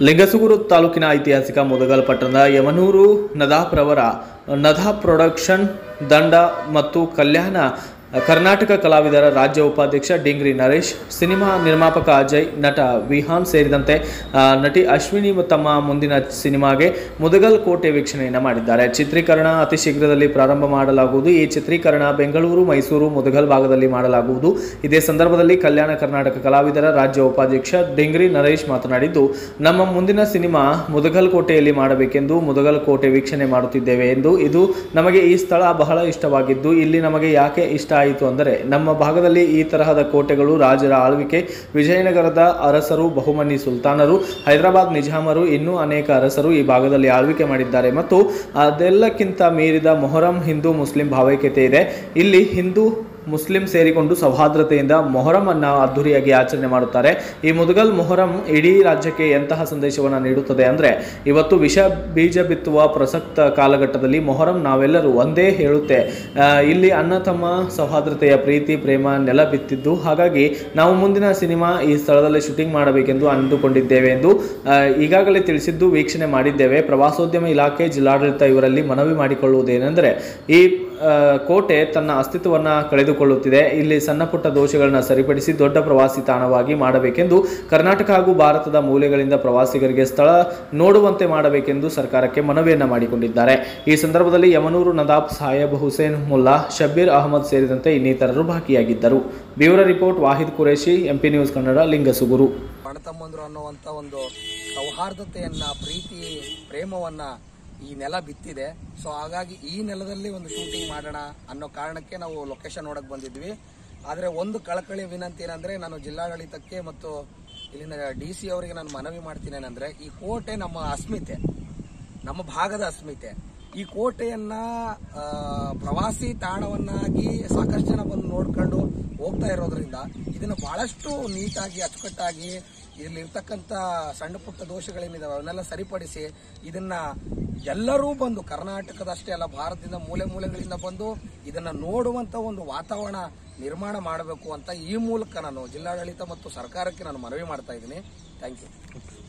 ಲಿಂಗಸುಗೂರು ತಾಲೂಕಿನ ಐತಿಹಾಸಿಕ ಮುದಗಲ್ ಪಟ್ಟಣದ ಯಮನೂರು ನದಾಫ್ರವರ ನದಾಫ್ ಪ್ರೊಡಕ್ಷನ್ ದಂಡ ಮತ್ತು ಕಲ್ಯಾಣ ಕರ್ನಾಟಕ ಕಲಾವಿದರ ರಾಜ್ಯ ಉಪಾಧ್ಯಕ್ಷ ಡಿಂಗ್ರಿ ನರೇಶ್, ಸಿನಿಮಾ ನಿರ್ಮಾಪಕ ಅಜಯ್, ನಟ ವಿಹಾನ್ ಸೇರಿದಂತೆ ನಟಿ ಅಶ್ವಿನಿ ತಮ್ಮ ಮುಂದಿನ ಸಿನಿಮಾಗೆ ಮುದಗಲ್ ಕೋಟೆ ವೀಕ್ಷಣೆಯನ್ನು ಮಾಡಿದ್ದಾರೆ. ಚಿತ್ರೀಕರಣ ಅತಿ ಶೀಘ್ರದಲ್ಲಿ ಪ್ರಾರಂಭ ಮಾಡಲಾಗುವುದು. ಈ ಚಿತ್ರೀಕರಣ ಬೆಂಗಳೂರು, ಮೈಸೂರು, ಮುದಗಲ್ ಭಾಗದಲ್ಲಿ ಮಾಡಲಾಗುವುದು. ಇದೇ ಸಂದರ್ಭದಲ್ಲಿ ಕಲ್ಯಾಣ ಕರ್ನಾಟಕ ಕಲಾವಿದರ ರಾಜ್ಯ ಉಪಾಧ್ಯಕ್ಷ ಡಿಂಗ್ರಿ ನರೇಶ್ ಮಾತನಾಡಿದ್ದು, ನಮ್ಮ ಮುಂದಿನ ಸಿನಿಮಾ ಮುದಗಲ್ ಕೋಟೆಯಲ್ಲಿ ಮಾಡಬೇಕೆಂದು ಮುದಗಲ್ ಕೋಟೆ ವೀಕ್ಷಣೆ ಮಾಡುತ್ತಿದ್ದೇವೆ ಎಂದು. ಇದು ನಮಗೆ ಈ ಸ್ಥಳ ಬಹಳ ಇಷ್ಟವಾಗಿದ್ದು, ಇಲ್ಲಿ ನಮಗೆ ಯಾಕೆ ಇಷ್ಟ ಆಯಿತು ಅಂದರೆ, ನಮ್ಮ ಭಾಗದಲ್ಲಿ ಈ ತರಹದ ಕೋಟೆಗಳು ರಾಜರ ಆಳ್ವಿಕೆ, ವಿಜಯನಗರದ ಅರಸರು, ಬಹುಮನಿ ಸುಲ್ತಾನರು, ಹೈದರಾಬಾದ್ ನಿಜಾಮರು, ಇನ್ನೂ ಅನೇಕ ಅರಸರು ಈ ಭಾಗದಲ್ಲಿ ಆಳ್ವಿಕೆ ಮಾಡಿದ್ದಾರೆ ಮತ್ತು ಅದೆಲ್ಲಕ್ಕಿಂತ ಮೀರಿದ ಮೊಹರಂ ಹಿಂದೂ ಮುಸ್ಲಿಂ ಭಾವೈಕ್ಯತೆ ಇದೆ. ಇಲ್ಲಿ ಹಿಂದೂ ಮುಸ್ಲಿಂ ಸೇರಿಕೊಂಡು ಸೌಹಾರ್ದತೆಯಿಂದ ಮೊಹರಂ ಅನ್ನು ಅದ್ದೂರಿಯಾಗಿ ಆಚರಣೆ ಮಾಡುತ್ತಾರೆ. ಈ ಮುದಗಲ್ ಮೊಹರಂ ಇಡೀ ರಾಜ್ಯಕ್ಕೆ ಎಂತಹ ಸಂದೇಶವನ್ನು ನೀಡುತ್ತದೆ ಅಂದರೆ, ಇವತ್ತು ವಿಷ ಬೀಜ ಬಿತ್ತುವ ಪ್ರಸಕ್ತ ಕಾಲಘಟ್ಟದಲ್ಲಿ ಮೊಹರಂ ನಾವೆಲ್ಲರೂ ಒಂದೇ ಹೇಳುತ್ತೆ. ಇಲ್ಲಿ ಅಣ್ಣ ತಮ್ಮ ಸೌಹಾರ್ದತೆಯ ಪ್ರೀತಿ ಪ್ರೇಮ ನೆಲ ಬಿತ್ತಿದ್ದು, ಹಾಗಾಗಿ ನಾವು ಮುಂದಿನ ಸಿನಿಮಾ ಈ ಸ್ಥಳದಲ್ಲಿ ಶೂಟಿಂಗ್ ಮಾಡಬೇಕೆಂದು ಅಂದುಕೊಂಡಿದ್ದೇವೆ ಎಂದು ಈಗಾಗಲೇ ತಿಳಿಸಿದ್ದು, ವೀಕ್ಷಣೆ ಮಾಡಿದ್ದೇವೆ. ಪ್ರವಾಸೋದ್ಯಮ ಇಲಾಖೆ, ಜಿಲ್ಲಾಡಳಿತ ಇವರಲ್ಲಿ ಮನವಿ ಮಾಡಿಕೊಳ್ಳುವುದೇನೆಂದರೆ, ಈ ಕೋಟೆ ತನ್ನ ಅಸ್ತಿತ್ವವನ್ನು ಕಳೆದುಕೊಳ್ಳುತ್ತಿದೆ. ಇಲ್ಲಿ ಸಣ್ಣ ಪುಟ್ಟ ದೋಷಗಳನ್ನು ಸರಿಪಡಿಸಿ ದೊಡ್ಡ ಪ್ರವಾಸಿ ತಾಣವಾಗಿ ಮಾಡಬೇಕೆಂದು, ಕರ್ನಾಟಕ ಹಾಗೂ ಭಾರತದ ಮೂಲೆಗಳಿಂದ ಪ್ರವಾಸಿಗರಿಗೆ ಸ್ಥಳ ನೋಡುವಂತೆ ಮಾಡಬೇಕೆಂದು ಸರ್ಕಾರಕ್ಕೆ ಮನವಿಯನ್ನು ಮಾಡಿಕೊಂಡಿದ್ದಾರೆ. ಈ ಸಂದರ್ಭದಲ್ಲಿ ಯಮನೂರು ನದಾಫ್, ಸಾಯಬ್ ಹುಸೇನ್ ಮುಲ್ಲಾ, ಶಬ್ಬೀರ್ ಅಹಮದ್ ಸೇರಿದಂತೆ ಇನ್ನಿತರರು ಭಾಗಿಯಾಗಿದ್ದರು. Bureau report Wahid Qureshi, MP news Kannada, Lingasugur. ಅಣ್ಣತಮ್ಮಂದ್ರು ಅನ್ನುವಂಥ ಒಂದು ಸೌಹಾರ್ದತೆಯನ್ನ, ಪ್ರೀತಿ ಪ್ರೇಮವನ್ನ ಈ ನೆಲ ಬಿತ್ತಿದೆ. ಸೊ ಹಾಗಾಗಿ ಈ ನೆಲದಲ್ಲಿ ಒಂದು ಶೂಟಿಂಗ್ ಮಾಡೋಣ ಅನ್ನೋ ಕಾರಣಕ್ಕೆ ನಾವು ಲೊಕೇಶನ್ ನೋಡಕ್ ಬಂದಿದ್ವಿ. ಆದ್ರೆ ಒಂದು ಕಳಕಳಿ ವಿನಂತಿ ಏನಂದ್ರೆ, ನಾನು ಜಿಲ್ಲಾಡಳಿತಕ್ಕೆ ಮತ್ತು ಇಲ್ಲಿನ DC ಅವರಿಗೆ ನಾನು ಮನವಿ ಮಾಡ್ತೀನಿ ಏನಂದ್ರೆ, ಈ ಕೋಟೆ ನಮ್ಮ ಅಸ್ಮಿತೆ, ನಮ್ಮ ಭಾಗದ ಅಸ್ಮಿತೆ. ಈ ಕೋಟೆಯನ್ನ ಪ್ರವಾಸಿ ತಾಣವನ್ನಾಗಿ ಸಾಕಷ್ಟು ಜನ ಬಂದು ನೋಡ್ಕೊಂಡು ಹೋಗ್ತಾ ಇರೋದ್ರಿಂದ ಇದನ್ನ ಬಹಳಷ್ಟು ನೀಟಾಗಿ ಅಚ್ಚುಕಟ್ಟಾಗಿ ಇಲ್ಲಿರ್ತಕ್ಕಂಥ ಸಣ್ಣ ಪುಟ್ಟ ದೋಷಗಳೇನಿದಾವೆ ಅವನ್ನೆಲ್ಲ ಸರಿಪಡಿಸಿ ಇದನ್ನ ಎಲ್ಲರೂ ಬಂದು, ಕರ್ನಾಟಕದಷ್ಟೇ ಅಲ್ಲ ಭಾರತದಿಂದ ಮೂಲೆ ಮೂಲೆಗಳಿಂದ ಬಂದು ಇದನ್ನ ನೋಡುವಂತ ಒಂದು ವಾತಾವರಣ ನಿರ್ಮಾಣ ಮಾಡಬೇಕು ಅಂತ ಈ ಮೂಲಕ ನಾನು ಜಿಲ್ಲಾಡಳಿತ ಮತ್ತು ಸರ್ಕಾರಕ್ಕೆ ನಾನು ಮನವಿ ಮಾಡ್ತಾ ಇದ್ದೀನಿ. Thank you.